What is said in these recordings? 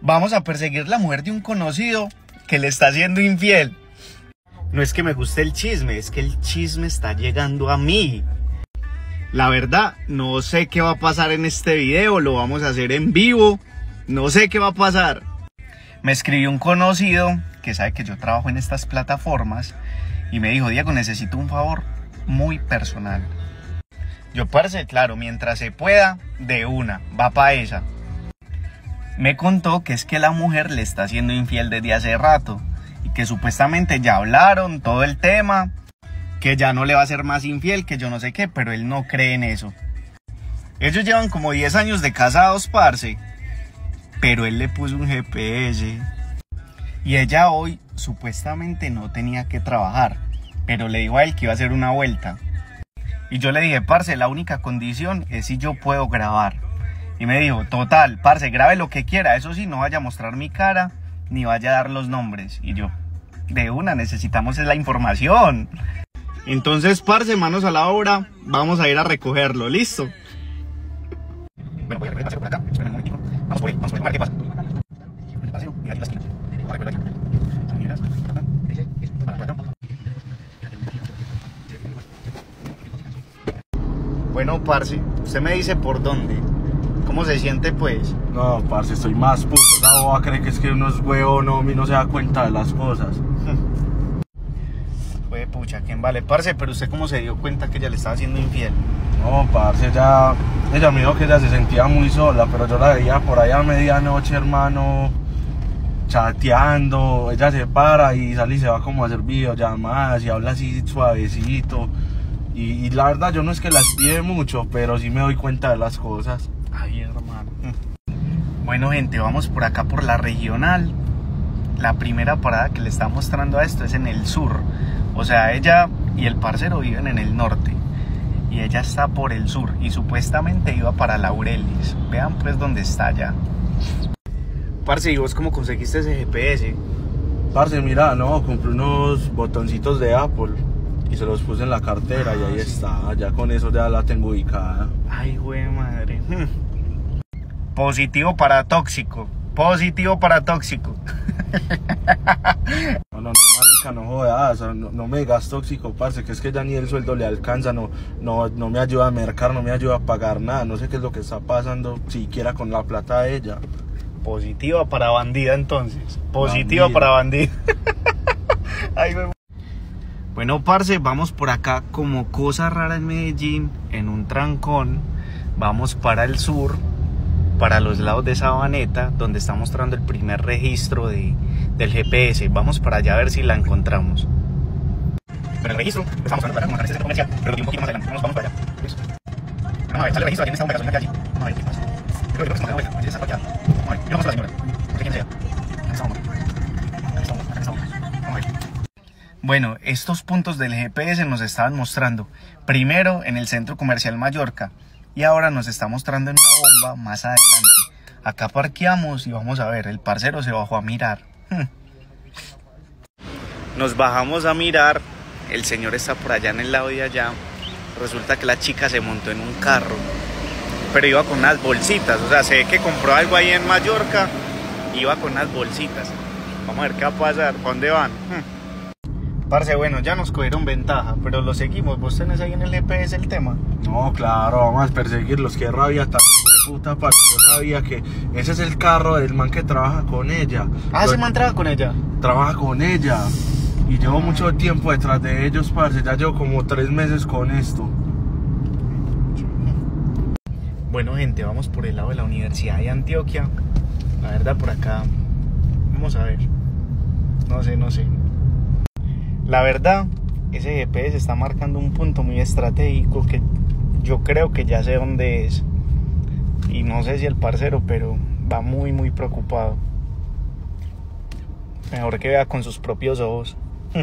Vamos a perseguir la mujer de un conocido que le está siendo infiel. No es que me guste el chisme, es que el chisme está llegando a mí. La verdad, no sé qué va a pasar en este video, lo vamos a hacer en vivo. No sé qué va a pasar. Me escribió un conocido que sabe que yo trabajo en estas plataformas y me dijo: Diego, necesito un favor muy personal. Yo, parce, claro, mientras se pueda, de una, va pa' esa. Me contó que es que la mujer le está siendo infiel desde hace rato y que supuestamente ya hablaron todo el tema, que ya no le va a ser más infiel, que yo no sé qué, pero él no cree en eso. Ellos llevan como 10 años de casados, parce, pero él le puso un GPS y ella hoy supuestamente no tenía que trabajar, pero le dijo a él que iba a hacer una vuelta. Y yo le dije: parce, la única condición es si yo puedo grabar. Y me dijo: total, parce, grabe lo que quiera, eso sí, no vaya a mostrar mi cara, ni vaya a dar los nombres. Y yo: de una, necesitamos la información. Entonces, parce, manos a la obra, vamos a ir a recogerlo, ¿listo? Bueno, voy a recoger el paseo por acá, esperen un momentito. Vamos por ahí, a ver qué pasa. El paseo, mira aquí la esquina. Voy a recoger aquí. Bueno, parce, usted me dice por dónde. ¿Cómo se siente, pues? No, parce, estoy más puto. Esa boba cree que es que uno es huevón, no, no se da cuenta de las cosas. Pues pucha, ¿quién vale? Parce, pero usted ¿cómo se dio cuenta que ella le estaba haciendo infiel? No, parce, ella me dijo que ella se sentía muy sola, pero yo la veía por allá a medianoche, hermano, chateando. Ella se para y sale y se va como a hacer videollamadas y habla así suavecito. Y la verdad yo no es que la espíe mucho, pero sí me doy cuenta de las cosas. Ay, hermano. Bueno, gente, vamos por acá por la regional. La primera parada que le está mostrando a esto es en el sur. O sea, ella y el parcero viven en el norte y ella está por el sur y supuestamente iba para Laurelis. Vean pues dónde está ya. Parce, ¿y vos cómo conseguiste ese GPS? Parce, mira, no, compré unos botoncitos de Apple y se los puse en la cartera y ahí está. Ya con eso ya la tengo ubicada. Ay, güey, madre. Positivo para tóxico. Positivo para tóxico. No, marica, no jodas, no me digas tóxico, parce, que es que ya ni el sueldo le alcanza, no me ayuda a mercar, no me ayuda a pagar nada, no sé qué es lo que está pasando siquiera con la plata de ella. Positiva para bandida, entonces. Positiva para bandida. Ay, güey. Bueno, parce, vamos por acá como cosa rara en Medellín, en un trancón. Vamos para el sur, para los lados de Sabaneta, donde está mostrando el primer registro del GPS. Vamos para allá a ver si la encontramos. Pero el registro, estamos para acá, como una centro comercial, pero un poquito más adelante. Vamos para allá. Eso. Vamos a ver, sale el registro, aquí en esta bomba de gasolina que hay allí. Vamos a ver qué pasa. Creo que estamos de vuelta, aquí está parqueado. Vamos a ver, yo vamos a la señora, no sé quién sea. Aquí estamos. Vamos a ver. Bueno, estos puntos del GPS nos estaban mostrando primero en el centro comercial Mallorca y ahora nos está mostrando en una bomba más adelante. Acá parqueamos y vamos a ver, el parcero se bajó a mirar. Nos bajamos a mirar, el señor está por allá en el lado de allá. Resulta que la chica se montó en un carro, pero iba con unas bolsitas, o sea, se ve que compró algo ahí en Mallorca, iba con unas bolsitas. Vamos a ver qué va a pasar, ¿para dónde van? Parce, bueno, ya nos cogieron ventaja, pero lo seguimos. ¿Vos tenés ahí en el GPS el tema? No, claro, vamos a perseguirlos. Qué rabia tan de puta, parce. Yo sabía que ese es el carro del man que trabaja con ella. Ah, ¿ese man trabaja con ella? Trabaja con ella. Y llevo mucho tiempo detrás de ellos, parce. Ya llevo como 3 meses con esto. Bueno, gente, vamos por el lado de la Universidad de Antioquia. La verdad, por acá, vamos a ver. No sé. La verdad, ese GPS está marcando un punto muy estratégico que yo creo que ya sé dónde es. Y no sé si el parcero, pero va muy preocupado. Mejor que vea con sus propios ojos.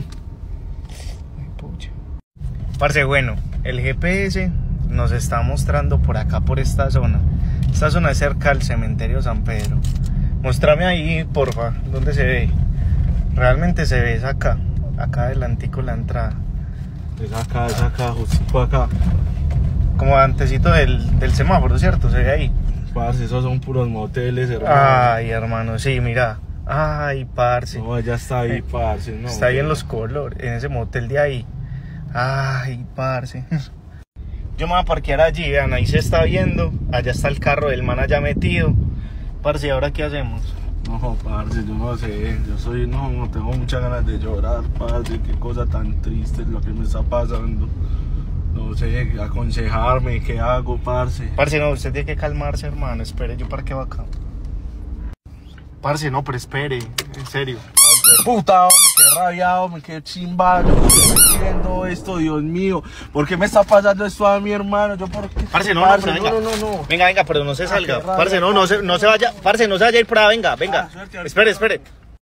Pucha. Parce, bueno, el GPS nos está mostrando por acá, por esta zona. Esta zona es cerca al cementerio San Pedro. Muéstrame ahí, porfa, ¿dónde se ve? Realmente se ve, es acá. Acá adelantico la entrada. Es acá, justo acá. Como antecito del semáforo, ¿cierto? Se ve ahí. Parce, esos son puros moteles, hermano. Ay, hermano, sí, mira. Ay, parce. No, ella está ahí, parce. No, Está ahí en los colores, en ese motel de ahí. Ay, parce. Yo me voy a parquear allí, vean, ahí se está viendo. Allá está el carro del man allá metido. Parce, ¿y ahora qué hacemos? No, parce, yo no sé. No tengo muchas ganas de llorar, parce. Qué cosa tan triste es lo que me está pasando. No sé, aconsejarme, ¿qué hago, parce? Parce, no, usted tiene que calmarse, hermano. Espere, yo parqueo acá. Parce, no, pero espere, en serio. Puta, hombre, qué rabiado, hombre, qué chimba. Yo no estoy viendo esto, Dios mío. ¿Por qué me está pasando esto a mi hermano? Yo por qué. Parce, no, parce, no, pero venga. no. Venga, pero no se salga. qué rabia, Parce, no se vaya. Parce, no se vaya a ir por ahí, venga. Suerte, Espere.